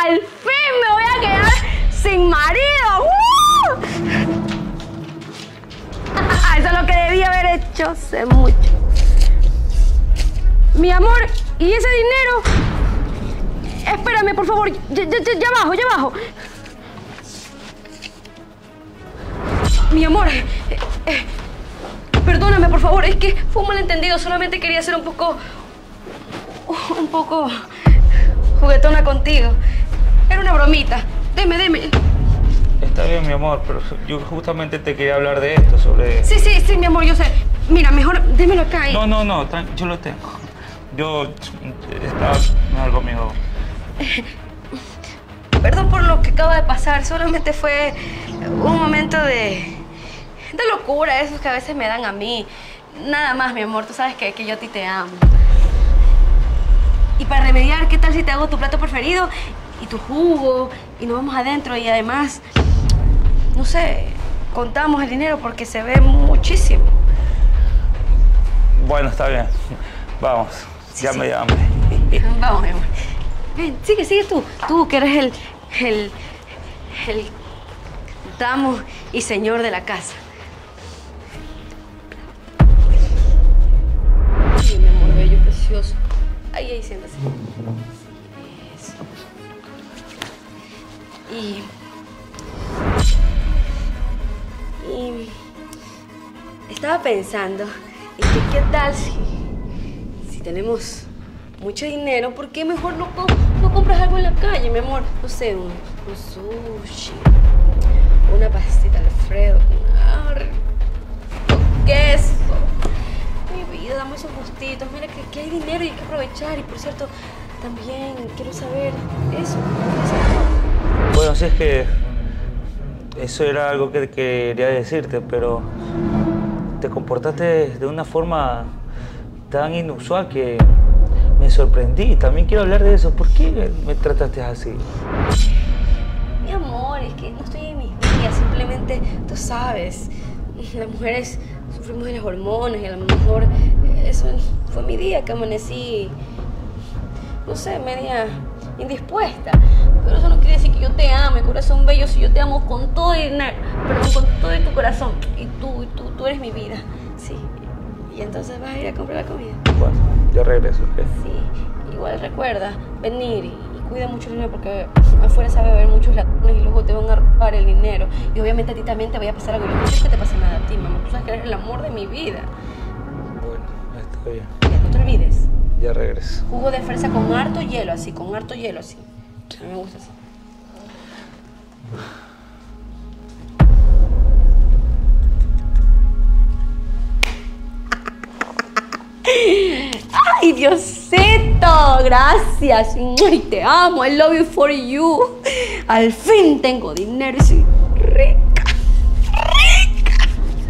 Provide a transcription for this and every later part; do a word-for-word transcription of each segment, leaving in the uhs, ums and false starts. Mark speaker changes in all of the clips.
Speaker 1: ¡Al fin me voy a quedar sin marido! ¡Uh! Eso es lo que debía haber hecho hace mucho. Mi amor, ¿y ese dinero? Espérame, por favor. Ya, ya, ya, ya bajo, ya bajo. Mi amor, eh, eh, perdóname, por favor. Es que fue un malentendido. Solamente quería ser un poco... Un poco... juguetona contigo. Era una bromita. Deme, deme.
Speaker 2: Está bien, mi amor, pero yo justamente te quería hablar de esto, sobre...
Speaker 1: Sí, sí, sí, mi amor, yo sé. Mira, mejor démelo acá. ¿eh?
Speaker 2: No, no, no, yo lo tengo. Yo estaba mejor conmigo.
Speaker 1: Perdón por lo que acaba de pasar. Solamente fue un momento de... de locura, esos que a veces me dan a mí. Nada más, mi amor. Tú sabes que, que yo a ti te amo. Y para remediar, ¿qué tal si te hago tu plato preferido y tu jugo y nos vamos adentro? Y además, no sé, contamos el dinero porque se ve muchísimo.
Speaker 2: Bueno, está bien. Vamos,
Speaker 1: Sí,
Speaker 2: ya
Speaker 1: sí.
Speaker 2: me dio hambre.
Speaker 1: Vamos, mi amor. Ven, sigue, sigue tú. Tú que eres el... el... el damo y señor de la casa. Sí, mi amor, bello, precioso. Ahí, ahí, siéntase. Sí, eso. Y... Y... estaba pensando, ¿y qué, qué tal si... si tenemos mucho dinero? ¿Por qué mejor no, no compras algo en la calle, mi amor? No sé, un, un sushi, una pastita Alfredo con ar- con queso. Mi vida, dame esos gustitos. Mira que, que hay dinero y hay que aprovechar. Y por cierto, también quiero saber eso.
Speaker 2: Bueno, sí, es que eso era algo que quería decirte, pero te comportaste de una forma tan inusual que me sorprendí. También quiero hablar de eso. ¿Por qué me trataste así?
Speaker 1: Mi amor, es que no estoy en mis días. Simplemente, tú sabes, las mujeres sufrimos de las hormonas y a lo mejor eso fue mi día que amanecí, no sé, media indispuesta. Pero eso no quiere decir que yo te ame, corazón bello, si yo te amo con todo el, perdón, con todo tu corazón. Y tú, y tú, tú eres mi vida, sí. Y entonces vas a ir a comprar la comida.
Speaker 2: Bueno, yo regreso, ¿ok?
Speaker 1: Sí, igual recuerda venir y, y cuida mucho el dinero porque afuera sabe haber muchos ladrones y luego te van a robar el dinero. Y obviamente a ti también te vaya a pasar algo. Yo no quiero que te pase nada a ti, mamá. Tú sabes que eres el amor de mi vida.
Speaker 2: Bueno, está bien.
Speaker 1: Ya, no te olvides.
Speaker 2: Ya regreso.
Speaker 1: Jugo de fresa con harto hielo, así, con harto hielo, así. A mí me gusta así. ¡Ay, Diosito! Gracias. Ay, te amo. I love you for you. Al fin tengo dinero y soy rica. ¡Rica!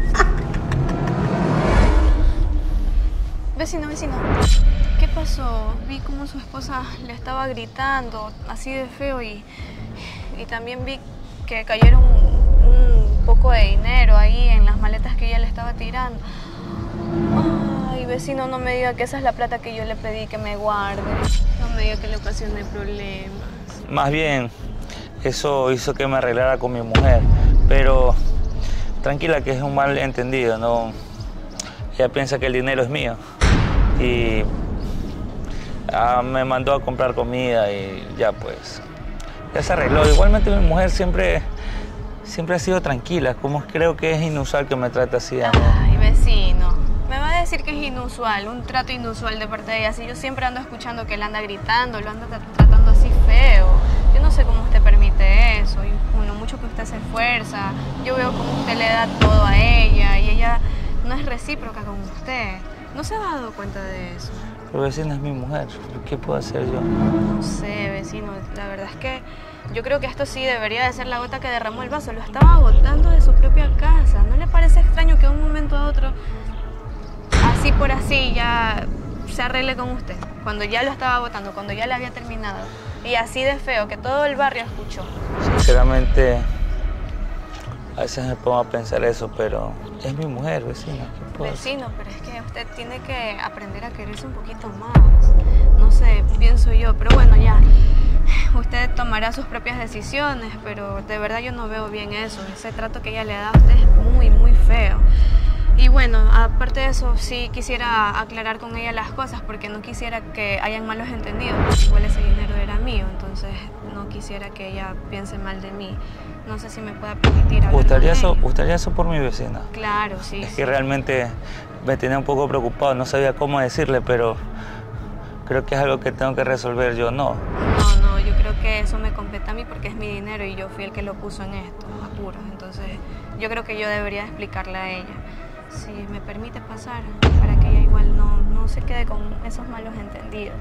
Speaker 3: Vecino, vecino. ¿Qué pasó? Vi como su esposa le estaba gritando así de feo y, y también vi que cayeron un, un poco de dinero ahí en las maletas que ella le estaba tirando. Ay, vecino, no me diga que esa es la plata que yo le pedí que me guarde. No me diga que le ocasioné problemas.
Speaker 2: Más bien, eso hizo que me arreglara con mi mujer. Pero tranquila que es un malentendido, ¿no? Ella piensa que el dinero es mío. Y ah, me mandó a comprar comida y ya pues, ya se arregló. Igualmente mi mujer siempre, siempre ha sido tranquila. Como creo que es inusual que me trate así, ¿no?
Speaker 3: Ay, vecino. Me va a decir que es inusual, un trato inusual de parte de ella. Si yo siempre ando escuchando que él anda gritando, lo anda tratando así feo. Yo no sé cómo usted permite eso. Y bueno, mucho que usted se esfuerza. Yo veo cómo usted le da todo a ella y ella no es recíproca con usted. ¿No se ha dado cuenta de eso?
Speaker 2: Pero vecina es mi mujer. ¿Qué puedo hacer yo?
Speaker 3: No sé, vecino. La verdad es que yo creo que esto sí debería de ser la gota que derramó el vaso. Lo estaba botando de su propia casa. ¿No le parece extraño que de un momento a otro, así por así, ya se arregle con usted? Cuando ya lo estaba botando, cuando ya le había terminado. Y así de feo, que todo el barrio escuchó.
Speaker 2: Sinceramente, a veces me pongo a pensar eso, pero es mi mujer, vecina. ¿Qué puedo hacer?
Speaker 3: Vecino, pero es que usted tiene que aprender a quererse un poquito más. No sé, pienso yo, pero bueno, ya. usted tomará sus propias decisiones, pero de verdad yo no veo bien eso. Ese trato que ella le da a usted es muy, muy feo. Y bueno, aparte de eso, sí quisiera aclarar con ella las cosas porque no quisiera que hayan malos entendidos. Igual ese dinero era mío, entonces no quisiera que ella piense mal de mí. No sé si me pueda permitir hablar
Speaker 2: ¿Gustaría
Speaker 3: con
Speaker 2: eso,
Speaker 3: ella.
Speaker 2: ¿Gustaría eso por mi vecina?
Speaker 3: Claro, sí.
Speaker 2: Es
Speaker 3: sí.
Speaker 2: que realmente me tenía un poco preocupado, no sabía cómo decirle, pero creo que es algo que tengo que resolver yo, ¿no?
Speaker 3: No, no, yo creo que eso me compete a mí porque es mi dinero y yo fui el que lo puso en estos apuros. Entonces, yo creo que yo debería explicarle a ella. Si me permite pasar, para que ella igual no, no se quede con esos malos entendidos.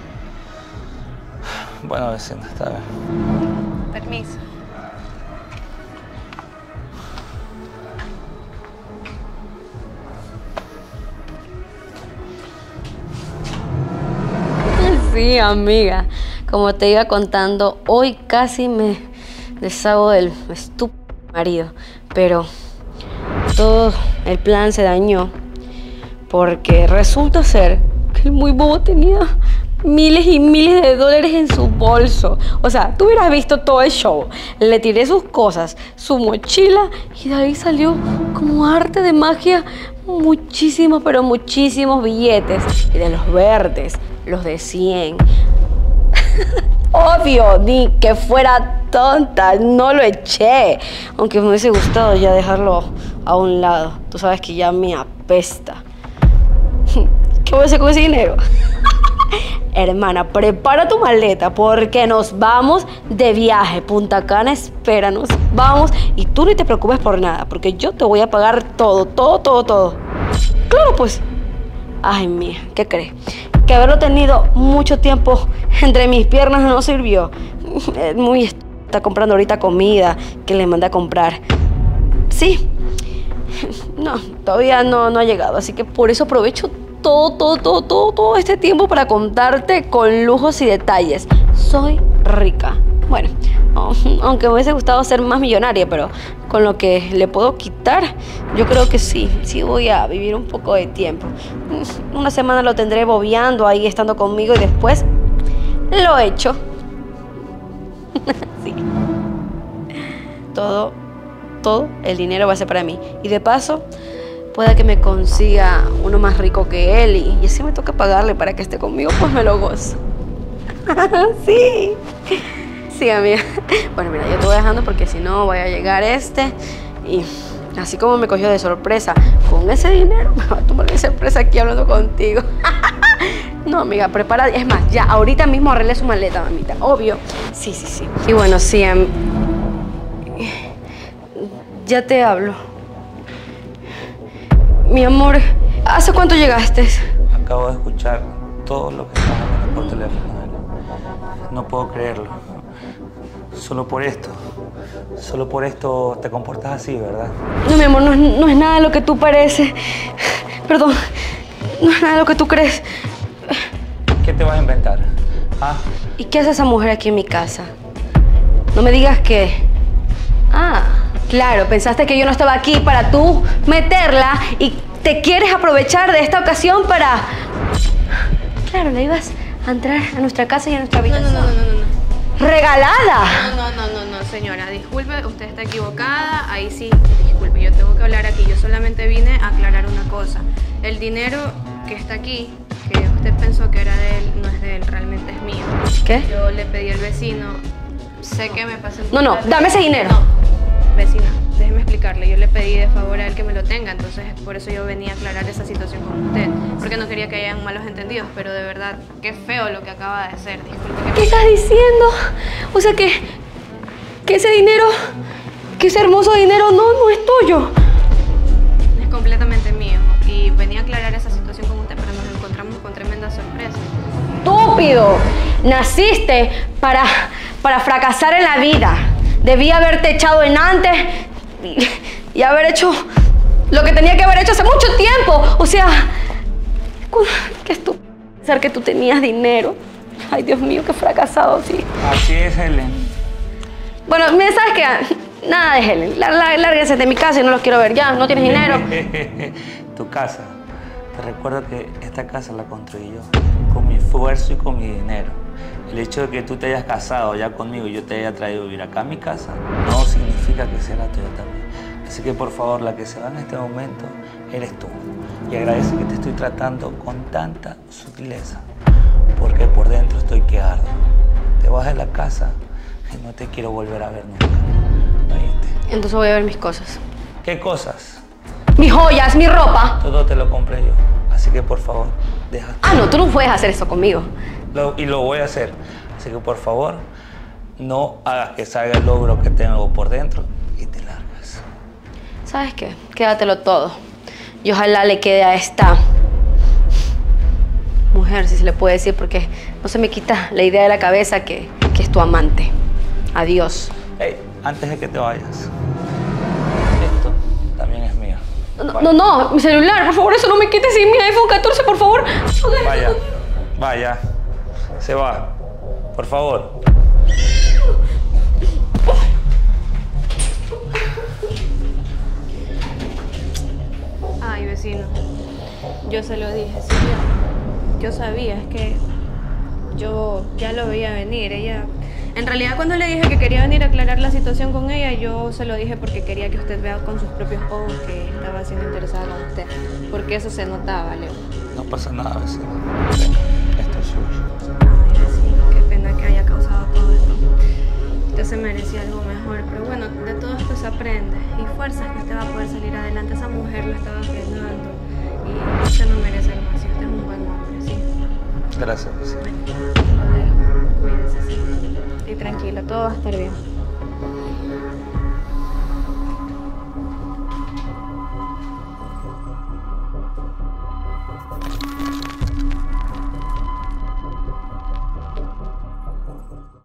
Speaker 2: Bueno, vecina, está bien.
Speaker 3: Permiso.
Speaker 1: Sí, amiga. Como te iba contando, hoy casi me deshago del estúpido marido. Pero todo el plan se dañó porque resulta ser que el muy bobo tenía miles y miles de dólares en su bolso. O sea, tú hubieras visto todo el show. Le tiré sus cosas, su mochila y de ahí salió como arte de magia muchísimos, pero muchísimos billetes. Y de los verdes, los de cien. Obvio, ni que fuera tonta, no lo eché. Aunque me hubiese gustado ya dejarlo a un lado. Tú sabes que ya me apesta. ¿Qué voy a hacer con ese dinero? Hermana, prepara tu maleta porque nos vamos de viaje. Punta Cana, espéranos. Vamos y tú no te preocupes por nada porque yo te voy a pagar todo, todo, todo, todo. Claro, pues. Ay, mía, ¿qué crees? Que haberlo tenido mucho tiempo entre mis piernas no sirvió. Es muy est- está comprando ahorita comida que le mandé a comprar. Sí. No, todavía no, no ha llegado, así que por eso aprovecho todo, todo, todo, todo, todo este tiempo para contarte con lujos y detalles. Soy rica. Bueno, oh, aunque me hubiese gustado ser más millonaria, pero con lo que le puedo quitar, yo creo que sí, sí voy a vivir un poco de tiempo. Una semana lo tendré bobeando ahí, estando conmigo y después lo echo. Sí. Todo, todo el dinero va a ser para mí. Y de paso, pueda que me consiga uno más rico que él y, y así me toca pagarle para que esté conmigo, pues me lo gozo. Sí. Sí, amiga. Bueno, mira, yo te voy dejando porque si no voy a llegar este y así como me cogió de sorpresa con ese dinero, me va a tomar de sorpresa aquí hablando contigo. No, amiga, prepara. Es más, ya, ahorita mismo arreglé su maleta, mamita. Obvio. Sí, sí, sí. Y bueno, sí, um, ya te hablo. Mi amor, ¿hace cuánto llegaste?
Speaker 2: Acabo de escuchar todo lo que estás hablando por teléfono. No puedo creerlo. Solo por esto. Solo por esto te comportas así, ¿verdad?
Speaker 1: No, mi amor, no, es- no es nada de lo que tú pareces. Perdón, no es nada de lo que tú crees.
Speaker 2: ¿Qué te vas a inventar? ¿Ah?
Speaker 1: ¿Y qué hace esa mujer aquí en mi casa? No me digas que... Ah, claro, pensaste que yo no estaba aquí para tú meterla y te quieres aprovechar de esta ocasión para... Claro, la ibas a entrar a nuestra casa y a nuestra
Speaker 3: No, no,
Speaker 1: habitación.
Speaker 3: no, no, no, no.
Speaker 1: ¡Regalada!
Speaker 3: No, no, no, no, no, señora, disculpe, usted está equivocada, ahí sí, disculpe, yo tengo que hablar aquí, yo solamente vine a aclarar una cosa. El dinero que está aquí, que usted pensó que era de él, no es de él, realmente es mío.
Speaker 1: ¿Qué?
Speaker 3: Yo le pedí al vecino, sé que me pasé un
Speaker 1: No, no,
Speaker 3: poco de-
Speaker 1: dame ese dinero.
Speaker 3: No, vecina, déjeme explicarle, yo le pedí de favor a él que me lo tenga, entonces por eso yo venía a aclarar esa situación con usted, porque no quería que hayan malos entendidos, pero de verdad, qué feo lo que acaba de hacer, disculpe.
Speaker 1: ¿Qué
Speaker 3: Que...
Speaker 1: estás diciendo? O sea que... Que ese dinero... Que ese hermoso dinero no, no es tuyo.
Speaker 3: Es completamente mío y venía a aclarar esa situación con usted, pero nos encontramos con tremenda sorpresa.
Speaker 1: ¡Estúpido! Naciste para, para fracasar en la vida. Debí haberte echado en antes y, y haber hecho lo que tenía que haber hecho hace mucho tiempo. O sea, cu- qué estúpido pensar que tú tenías dinero. Ay, Dios mío, qué fracasado, sí.
Speaker 2: Así es, Helen.
Speaker 1: Bueno, mira, ¿sabes qué? Nada de Helen. Lá- lá- Lárguense de mi casa y no los quiero ver ya. No tienes dinero.
Speaker 2: Tu casa. Te recuerdo que esta casa la construí yo, con mi esfuerzo y con mi dinero. El hecho de que tú te hayas casado ya conmigo y yo te haya traído a vivir acá a mi casa no significa que sea la tuya también. Así que por favor, la que se va en este momento eres tú. Y agradece que te estoy tratando con tanta sutileza, porque por dentro estoy que ardo. Te vas de la casa y no te quiero volver a ver nunca. ¿No oíste?
Speaker 1: Entonces voy a ver mis cosas.
Speaker 2: ¿Qué cosas?
Speaker 1: Mis joyas, mi ropa.
Speaker 2: Todo te lo compré yo. Así que por favor, deja.
Speaker 1: Ah, no, tú no puedes hacer eso conmigo.
Speaker 2: Lo, y lo voy a hacer. Así que por favor, no hagas que salga el logro que tengo por dentro y te largas.
Speaker 1: ¿Sabes qué? Quédatelo todo. Y ojalá le quede a esta mujer, si se le puede decir, porque no se me quita la idea de la cabeza que, que es tu amante. Adiós.
Speaker 2: Hey, antes de que te vayas, esto también es mío.
Speaker 1: No, no, no, mi celular, por favor, eso no me quites. Sí, mi iPhone catorce, por favor.
Speaker 2: Vaya, vaya. Se va. Por favor.
Speaker 3: Ay, vecino. Yo se lo dije, sí. Yo, yo sabía, es que yo ya lo veía venir. Ella... En realidad, cuando le dije que quería venir a aclarar la situación con ella, yo se lo dije porque quería que usted vea con sus propios ojos que estaba siendo interesada con usted. Porque eso se notaba, Leo.
Speaker 2: No pasa nada, vecino. Esto es suyo.
Speaker 3: Ay, vecino, qué pena que haya causado todo esto. Usted se merecía algo mejor, pero bueno, de todo esto se aprende. Y fuerzas que usted va a poder salir adelante. Esa mujer lo estaba frenando. Y usted no merece algo así. Usted es un buen hombre, sí.
Speaker 2: Gracias, vecino.
Speaker 3: Lo dejo. Cuídese, sí. Y tranquilo, todo va a estar bien.